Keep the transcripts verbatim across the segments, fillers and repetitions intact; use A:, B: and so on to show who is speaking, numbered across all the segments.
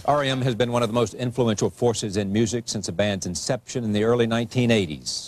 A: R E M has been one of the most influential forces in music since the band's inception in the early nineteen eighties.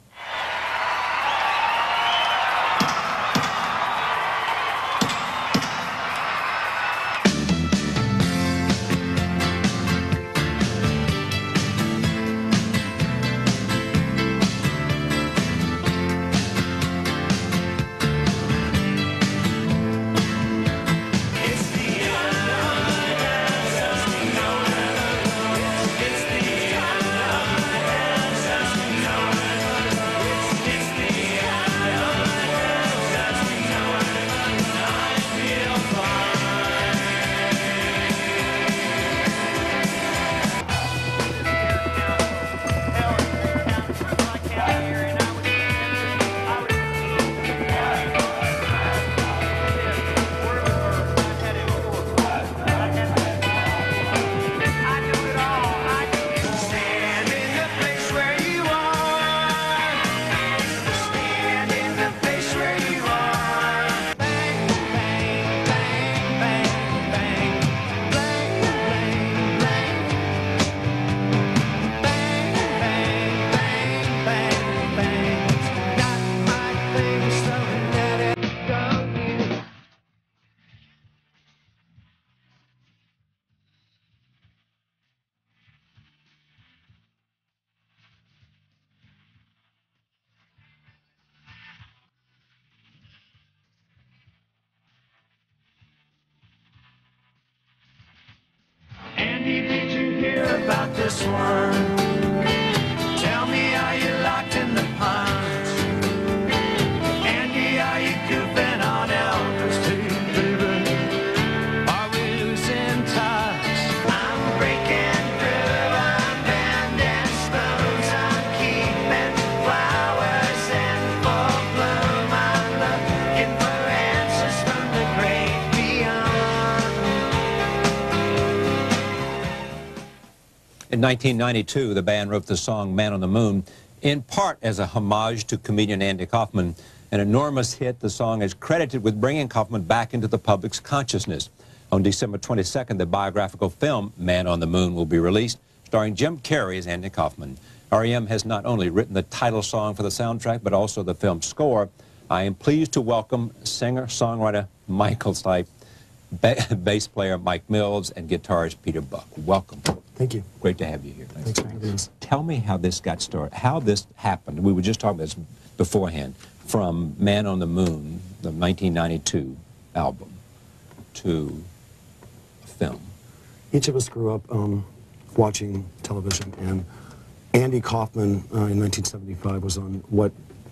B: Did you hear about this one? Tell me, are you locked in the ponds? Andy, are you goofing on Elvis too, baby? Are we losing touch? I'm breaking through, I'm bending spoons, I'm keeping flowers in full bloom. I'm looking for answers from the great beyond.
A: In nineteen ninety-two, the band wrote the song Man on the Moon, in part as a homage to comedian Andy Kaufman. An enormous hit, the song is credited with bringing Kaufman back into the public's consciousness. On December twenty-second, the biographical film Man on the Moon will be released, starring Jim Carrey as Andy Kaufman. R E M has not only written the title song for the soundtrack, but also the film score. I am pleased to welcome singer-songwriter Michael Stipe, ba bass player Mike Mills, and guitarist Peter Buck. Welcome.
C: Thank you.
A: Great to have you here.
C: Thanks for having us.
A: Tell me how this got started, how this happened. We were just talking about this beforehand, from Man on the Moon, the nineteen ninety-two album, to a film.
C: Each of us grew up um, watching television, and Andy Kaufman uh, in nineteen seventy-five was on what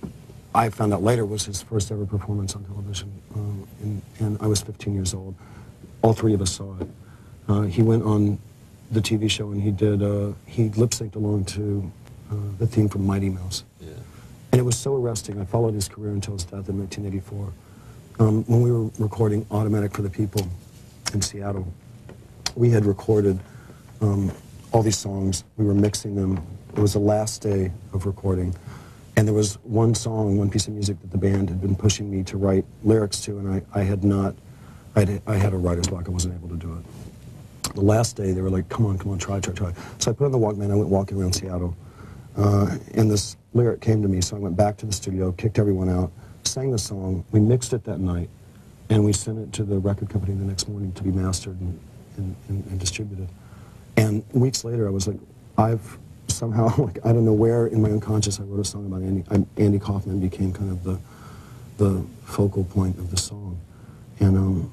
C: I found out later was his first ever performance on television, um, and, and I was fifteen years old. All three of us saw it. Uh, he went on the T V show and he did, uh, he lip-synced along to uh, the theme from Mighty Mouse. Yeah. And it was so arresting. I followed his career until his death in nineteen eighty-four. Um, when we were recording Automatic for the People in Seattle, we had recorded um, all these songs. We were mixing them. It was the last day of recording. And there was one song, one piece of music that the band had been pushing me to write lyrics to, and I, I had not, I'd, I had a writer's block. I wasn't able to do it. The last day, they were like, come on, come on, try, try, try. So I put on the Walkman, I went walking around Seattle, uh, and this lyric came to me, so I went back to the studio, kicked everyone out, sang the song, we mixed it that night, and we sent it to the record company the next morning to be mastered and, and, and, and distributed. And weeks later, I was like, I've somehow, like, I don't know where in my unconscious I wrote a song about Andy. I, Andy Kaufman became kind of the, the focal point of the song. And um,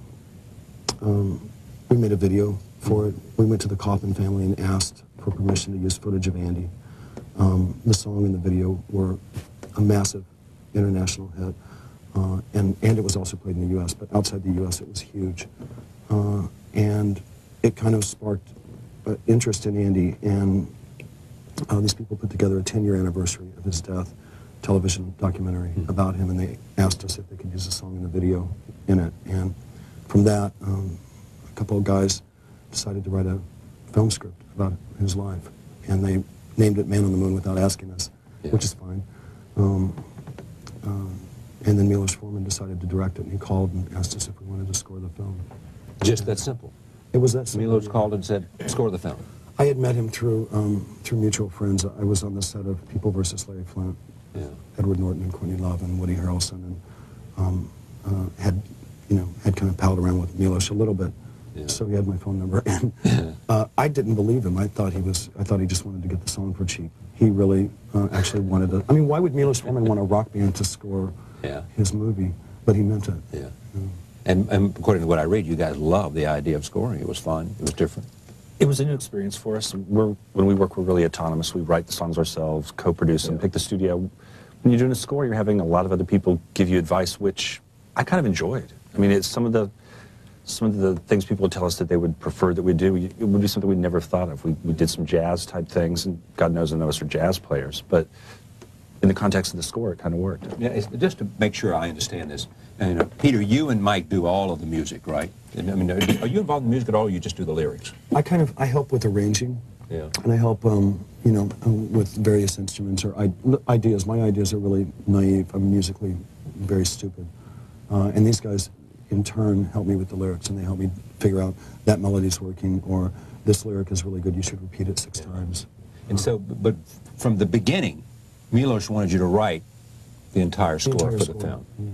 C: um, we made a video for it. We went to the Kaufman family and asked for permission to use footage of Andy. Um, the song and the video were a massive international hit, uh, and, and it was also played in the U S, but outside the U S it was huge. Uh, and it kind of sparked uh, interest in Andy, and uh, these people put together a ten-year anniversary of his death television documentary mm-hmm. about him, and they asked us if they could use the song in the video in it. And from that, um, a couple of guys decided to write a film script about his life, and they named it Man on the Moon without asking us, yeah. which is fine. Um, um, and then Milos Forman decided to direct it, and he called and asked us if we wanted to score the film.
A: Just that simple?
C: It was that same
A: Milos
C: year.
A: called and said, score the film.
C: I had met him through um, through mutual friends. I was on the set of People versus Larry Flint.
A: Yeah.
C: Edward Norton and Courtney Love and Woody Harrelson, and um, uh, had, you know, had kind of palled around with Milos a little bit. Yeah. So he had my phone number, and uh, I didn't believe him. I thought he was. I thought he just wanted to get the song for cheap. He really uh, actually wanted to. I mean, why would Milos Forman want a rock band to score
A: yeah.
C: his movie? But he meant it.
A: Yeah. yeah. And, and according to what I read, you guys loved the idea of scoring. It was fun. It was different.
D: It was a new experience for us. We're, when we work, we're really autonomous. We write the songs ourselves, co-produce them, yeah. pick the studio. When you're doing a score, you're having a lot of other people give you advice, which I kind of enjoyed. I mean, it's some of the some of the things people would tell us that they would prefer that we do. It would be something we'd never have thought of. We, we did some jazz type things, and God knows none of us are jazz players, but in the context of the score, it kind of worked.
A: Yeah, it's, just to make sure I understand this, and, you know, Peter, you and Mike do all of the music, right? I mean, are you involved in music at all, or you just do the lyrics?
C: I kind of, I help with arranging,
A: yeah.
C: and I help, um, you know, um, with various instruments or I, ideas. My ideas are really naive. I'm musically very stupid. Uh, and these guys, in turn, help me with the lyrics, and they help me figure out that melody's working, or this lyric is really good, you should repeat it six yeah. times.
A: And so, but from the beginning, Milos wanted you to write the entire score the entire for score. the film. Yeah.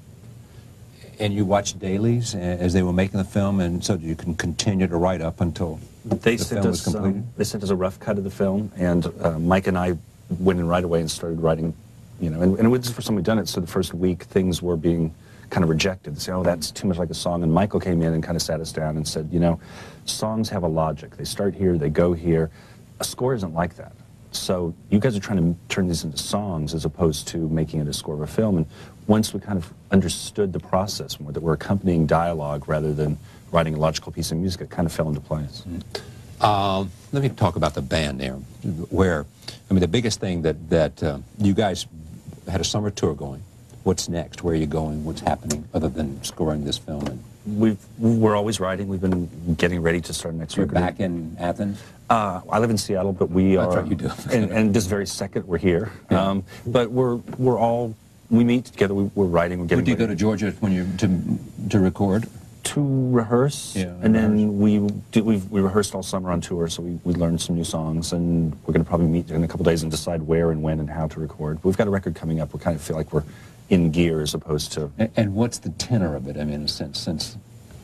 A: And you watched dailies as they were making the film, and so you can continue to write up until
D: they
A: the
D: sent
A: film
D: us,
A: was completed?
D: Um, they sent us a rough cut of the film, and uh, Mike and I went in right away and started writing, you know, and, and it was the first time we'd done it, so the first week things were being kind of rejected. They say, oh, that's too much like a song, and Michael came in and kind of sat us down and said, you know, songs have a logic. They start here, they go here. A score isn't like that. So you guys are trying to turn these into songs as opposed to making it a score of a film. And once we kind of understood the process, that we're accompanying dialogue rather than writing a logical piece of music, it kind of fell into place.
A: Mm. Uh, let me talk about the band there, where, I mean, the biggest thing that, that uh, you guys had a summer tour going. What's next? Where are you going? What's happening other than scoring this film? And
D: We've, we're always writing. We've been getting ready to start next
A: You're
D: record.
A: back in Athens?
D: Uh, I live in Seattle, but we are...
A: That's right, you do.
D: and, and this very second, we're here.
A: Yeah.
D: Um, but we're, we're all... We meet together, we, we're writing, we're getting
A: Would you
D: ready.
A: go to Georgia when you to, to record?
D: To rehearse,
A: yeah,
D: and
A: rehearse.
D: then we do, we've, we rehearsed all summer on tour, so we, we learned some new songs, and we're going to probably meet in a couple days and decide where and when and how to record. We've got a record coming up. We kind of feel like we're in gear as opposed to...
A: And, and what's the tenor of it, I mean, in a sense, since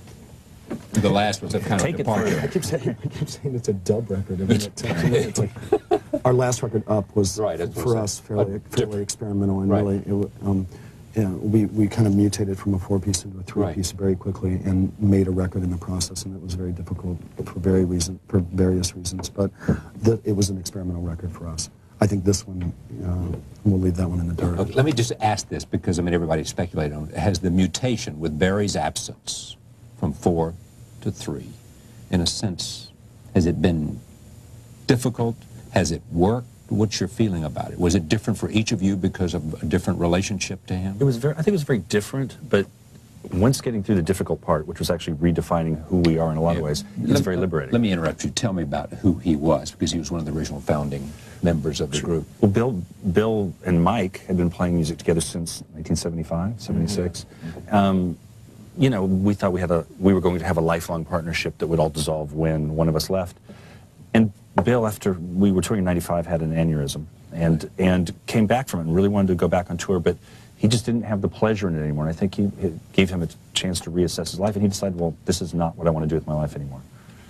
A: the last was a kind
D: Take
A: of
D: it
A: departure?
C: I keep saying, I keep saying it's a dub record. I mean, it, it's like, our last record, Up, was
A: right,
C: for us fairly, fairly experimental, and
A: right.
C: really, it, um, yeah, we, we kind of mutated from a four-piece into a three-piece right. very quickly, and made a record in the process, and it was very difficult for very reason for various reasons. But the, it was an experimental record for us. I think this one, uh, we'll leave that one in the dirt.
A: Okay, let me just ask this, because I mean everybody's speculating on it. Has the mutation with Barry's absence from four to three, in a sense, has it been difficult? Has it worked? What's your feeling about it? Was it different for each of you because of a different relationship to him?
D: It was very, I think it was very different, but once getting through the difficult part, which was actually redefining who we are in a lot
A: yeah.
D: of ways,
A: let,
D: it's very liberating.
A: Let me interrupt you. Tell me about who he was, because he was one of the original founding members of the group.
D: Well, Bill, Bill and Mike had been playing music together since nineteen seventy-five, seventy-six. Mm-hmm. um, you know, we thought we had a, we were going to have a lifelong partnership that would all dissolve when one of us left. And Bill, after we were touring in ninety-five, had an aneurysm and, and came back from it and really wanted to go back on tour, but he just didn't have the pleasure in it anymore. And I think he, it gave him a chance to reassess his life, and he decided, well, this is not what I want to do with my life anymore.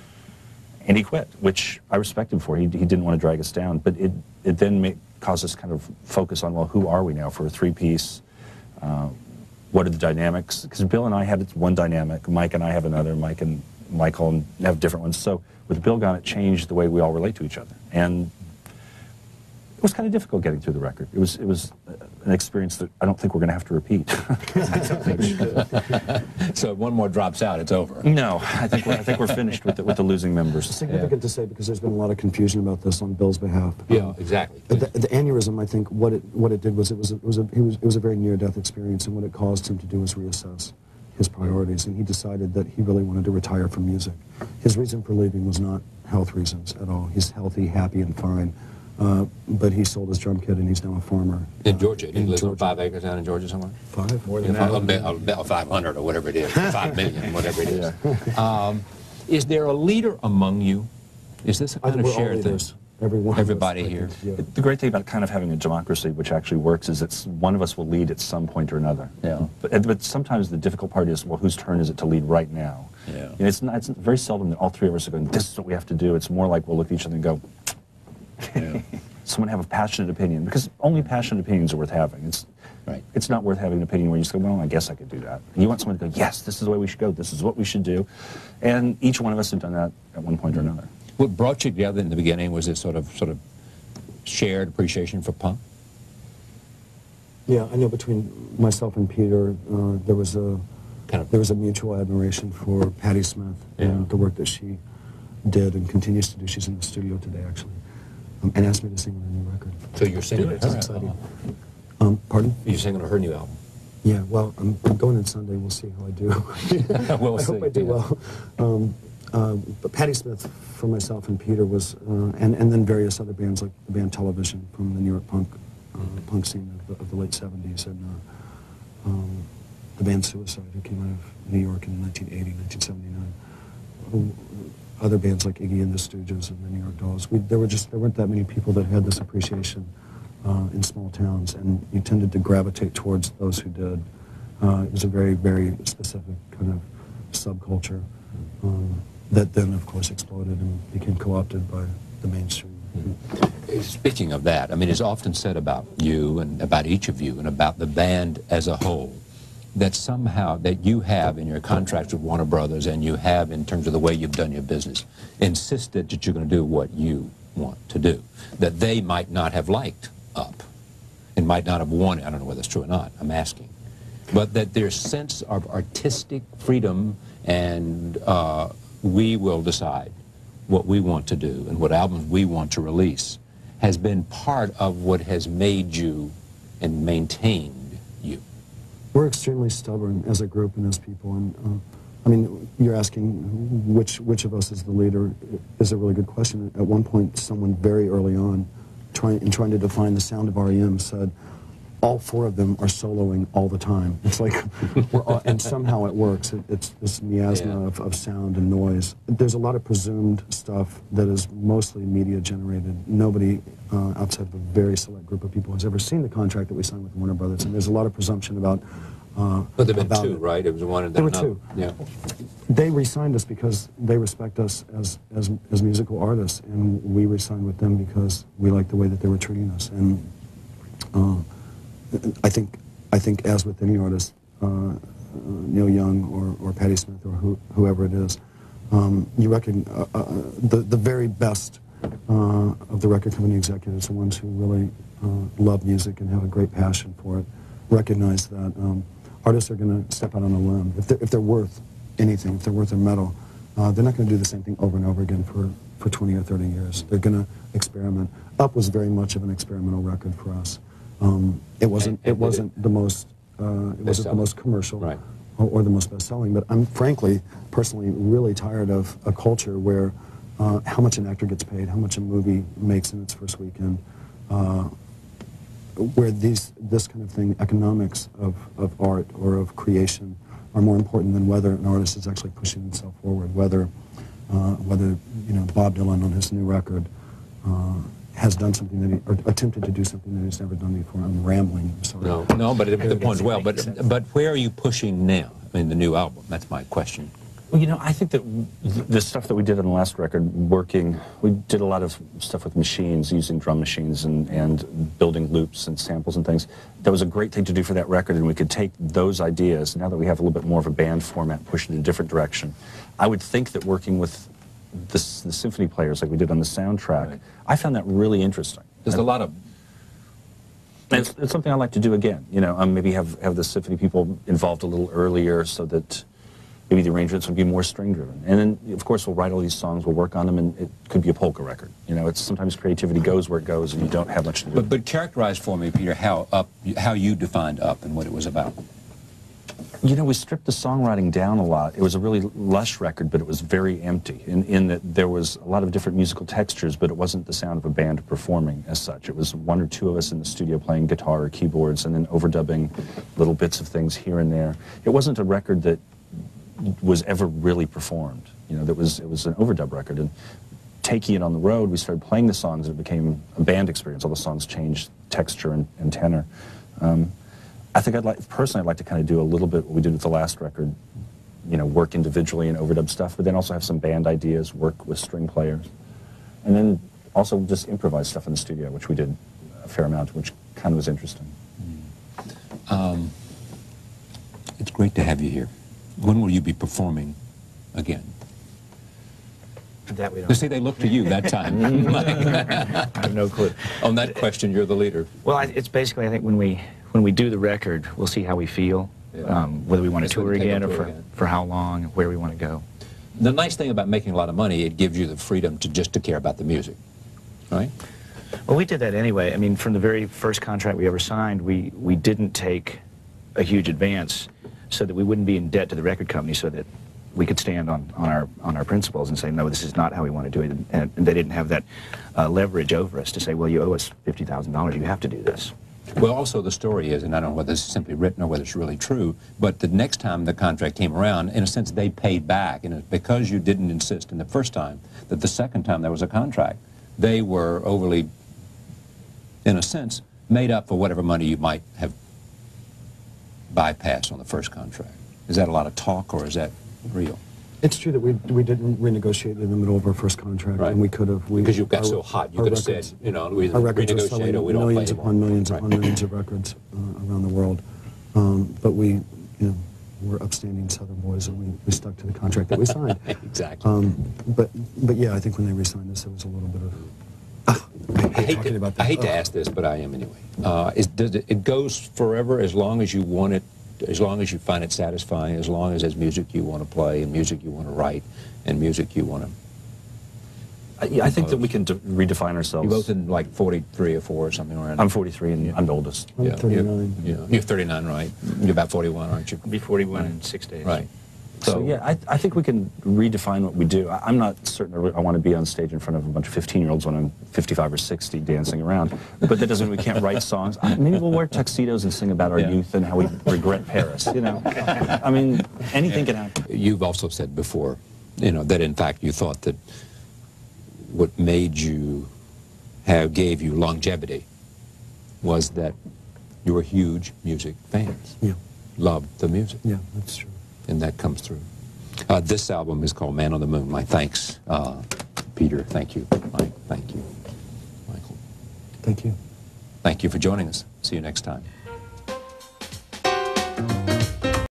D: And he quit, which I respect him for. He, he didn't want to drag us down, but it, it then made, caused us to kind of focus on, well, who are we now for a three-piece? Uh, what are the dynamics? Because Bill and I had one dynamic, Mike and I have another, Mike and Michael have different ones. So with Bill gone, it changed the way we all relate to each other. And it was kind of difficult getting through the record. It was, it was an experience that I don't think we're going to have to repeat.
A: So if one more drops out, it's over.
D: No, I think we're, I think we're finished with the, with the losing members.
C: It's significant yeah. to say, because there's been a lot of confusion about this on Bill's behalf.
A: Yeah,
C: um,
A: exactly.
C: The, the aneurysm, I think, what it what it did was it was it was a, it was it was a very near-death experience, and what it caused him to do was reassess his priorities, and he decided that he really wanted to retire from music. His reason for leaving was not health reasons at all. He's healthy, happy, and fine. Uh, but he sold his drum kit, and he's now a farmer.
A: In
C: uh,
A: Georgia? He
C: in
A: lives on
C: Georgia.
A: five acres down in Georgia somewhere?
C: Five?
A: More than yeah, that. Five hundred or whatever it is. Five million, whatever it is. Yeah. Um, Is there a leader among you? Is this a kind of
C: We're all
A: shared thing?
C: leaders. Everyone of us,
A: Everybody
C: I
A: here.
C: think, yeah.
D: The great thing about kind of having a democracy, which actually works, is that one of us will lead at some point or another.
A: Yeah.
D: But, but sometimes the difficult part is, well, whose turn is it to lead right now?
A: Yeah.
D: You know, it's, not, it's very seldom that all three of us are going, this is what we have to do. It's more like we'll look at each other and go,
A: Yeah.
D: someone have a passionate opinion, because only passionate opinions are worth having. It's,
A: Right.
D: it's not worth having an opinion where you just go, well, I guess I could do that. And you want someone to go, yes, this is the way we should go. This is what we should do. And each one of us have done that at one point or another.
A: What brought you together in the beginning was this sort of sort of shared appreciation for punk?
C: Yeah, I know between myself and Peter, uh, there was a
A: Kind of-
C: there was a mutual admiration for Patti Smith
A: Yeah.
C: and the work that she did and continues to do. She's in the studio today, actually, um, and asked me to sing on a new record.
A: So you're singing
C: Do
A: it?
C: it. It's exciting. Um, pardon?
A: You're singing on her new album?
C: Yeah, well, I'm, I'm going in Sunday. We'll see how I do.
A: We'll
C: I hope
A: see,
C: I do
A: yeah.
C: well. Um, uh, but Patti Smith, for myself and Peter, was, uh, and, and then various other bands like the band Television from the New York punk uh, punk scene of the, of the late seventies, and uh, um, the band Suicide, who came out of New York in nineteen eighty, nineteen seventy-nine. Who, other bands like Iggy and the Stooges and the New York Dolls. We, there were just there weren't that many people that had this appreciation uh, in small towns, and you tended to gravitate towards those who did. Uh, it was a very, very specific kind of subculture um, that then, of course, exploded and became co-opted by the mainstream.
A: Speaking of that, I mean, it's often said about you and about each of you and about the band as a whole that somehow that you have in your contracts with Warner Brothers and you have in terms of the way you've done your business insisted that you're going to do what you want to do, that they might not have liked Up and might not have wanted, I don't know whether it's true or not, I'm asking, but that their sense of artistic freedom and uh, we will decide what we want to do and what albums we want to release has been part of what has made you and maintained you.
C: We're extremely stubborn as a group and as people, and uh, I mean, you're asking which which of us is the leader is a really good question. At one point, someone very early on, trying in trying to define the sound of R E M, said all four of them are soloing all the time. It's like, we're all, and somehow it works. It, it's this miasma
A: Yeah.
C: of, of sound and noise. There's a lot of presumed stuff that is mostly media generated. Nobody uh, outside of a very select group of people has ever seen the contract that we signed with Warner Brothers, and there's a lot of presumption about. Uh,
A: But there have been
C: about
A: two,
C: it.
A: right? It was one and
C: There
A: then
C: were
A: another.
C: two.
A: Yeah.
C: They re-signed us because they respect us as, as, as musical artists, and we re-signed with them because we liked the way that they were treating us. And uh, I think, I think as with any artist, uh, uh, Neil Young or, or Patti Smith or who, whoever it is, um, you reckon uh, uh, the, the very best uh, of the record company executives, the ones who really uh, love music and have a great passion for it, recognize that um, artists are going to step out on a limb. If they're, if they're worth anything, if they're worth their medal, uh, they're not going to do the same thing over and over again for, for twenty or thirty years. They're going to experiment. Up was very much of an experimental record for us. Um, it wasn't,
A: And- and
C: it wasn't the most, uh, it wasn't the
A: Best-selling.
C: most commercial
A: Right.
C: or, or the most best-selling, but I'm frankly, personally, really tired of a culture where uh, how much an actor gets paid, how much a movie makes in its first weekend, uh, where these, this kind of thing, economics of, of art or of creation, are more important than whether an artist is actually pushing himself forward, whether, uh, whether you know, Bob Dylan on his new record uh, has done something that he, or attempted to do something that he's never done before. I'm rambling, I'm sorry.
A: No, no, but it, the point's well. But but where are you pushing now? I mean, the new album. That's my question.
D: Well, you know, I think that w- the stuff that we did on the last record, working, we did a lot of stuff with machines, using drum machines and, and building loops and samples and things. That was a great thing to do for that record, and we could take those ideas, now that we have a little bit more of a band format, push it in a different direction. I would think that working with the, the symphony players like we did on the soundtrack,
A: Right.
D: I found that really interesting.
A: There's a lot of
D: And It's, it's something I'd like to do again. You know, um, maybe have, have the symphony people involved a little earlier so that maybe the arrangements would be more string-driven. And then, of course, we'll write all these songs, we'll work on them, and it could be a polka record. You know, it's sometimes creativity goes where it goes, and you don't have much to do.
A: But, but characterize for me, Peter, how up, how you defined Up and what it was about.
D: You know, we stripped the songwriting down a lot. It was a really lush record, but it was very empty in, in that there was a lot of different musical textures, but it wasn't the sound of a band performing as such. It was one or two of us in the studio playing guitar or keyboards and then overdubbing little bits of things here and there. It wasn't a record that was ever really performed. You know, that was it was an overdub record, and taking it on the road, we started playing the songs, and it became a band experience. All the songs changed texture and, and tenor. Um, I think I'd like, personally, I'd like to kind of do a little bit what we did with the last record, you know, work individually and overdub stuff, but then also have some band ideas, work with string players, and then also just improvise stuff in the studio, which we did a fair amount, which kind of was interesting.
A: Um, it's great to have you here. When will you be performing again?
E: That we don't.
A: You see, they look to you that time.
E: I have no clue.
A: On that question, you're the leader.
E: Well, I, it's basically, I think when we when we do the record, we'll see how we feel,
A: Yeah.
E: um, whether we want to
A: That's when
E: tour
A: you take a
E: again or
A: tour
E: for,
A: again.
E: for how long, where we want to go.
A: The nice thing about making a lot of money, it gives you the freedom to just to care about the music, right?
E: Well, we did that anyway. I mean, from the very first contract we ever signed, we, we didn't take a huge advance so that we wouldn't be in debt to the record company, so that we could stand on, on, our, on our principles and say, no, this is not how we want to do it. And, and they didn't have that uh, leverage over us to say, well, you owe us fifty thousand dollars, you have to do this.
A: Well, also the story is, and I don't know whether this is simply written or whether it's really true, but the next time the contract came around, in a sense, they paid back. And it's because you didn't insist in the first time that the second time there was a contract, they were overly, in a sense, made up for whatever money you might have bypassed on the first contract. Is that a lot of talk, or is that real?
C: It's true that we we didn't renegotiate in the middle of our first contract,
A: Right.
C: and we could have.
A: Because you got so hot, you could have said, you know, we
C: our records are
A: renegotiate
C: selling
A: or we don't play
C: millions
A: anymore.
C: upon millions
A: Right.
C: upon millions of records uh, around the world. Um, but we, you know, we're upstanding Southern boys, and we, we stuck to the contract that we signed.
A: Exactly.
C: Um, but but yeah, I think when they re-signed us, there was a little bit of. Ah, I hate,
A: I hate,
C: talking
A: to,
C: about
A: I
C: that.
A: hate to
C: Ugh.
A: ask this, but I am anyway. Uh, is, does it, it goes forever as long as you want it, as long as you find it satisfying, as long as there's music you want to play and music you want to write and music you want to...
D: I, yeah, I think that we can de redefine ourselves.
A: You're both in like forty-three or four or something around.
D: I'm forty-three and
A: Yeah.
D: I'm the oldest.
C: I'm
A: yeah,
C: thirty-nine.
A: You're, yeah, you're thirty-nine, right? You're about forty-one, aren't you?
E: I'll be forty-one in six days.
A: Right.
D: So, yeah, I, I think we can redefine what we do. I, I'm not certain I want to be on stage in front of a bunch of fifteen-year-olds when I'm fifty-five or sixty dancing around, but that doesn't mean we can't write songs. I, maybe we'll wear tuxedos and sing about our
A: Yeah.
D: youth and how we regret Paris, you know. I mean, anything can happen.
A: You've also said before, you know, that in fact you thought that what made you have, gave you longevity was that you were huge music fans.
C: Yeah,
A: Loved the music.
C: yeah, that's true.
A: And that comes through. Uh, this album is called Man on the Moon. My thanks, uh, Peter. Thank you, Mike. Thank you, Michael.
C: Thank you.
A: Thank you for joining us. See you next time.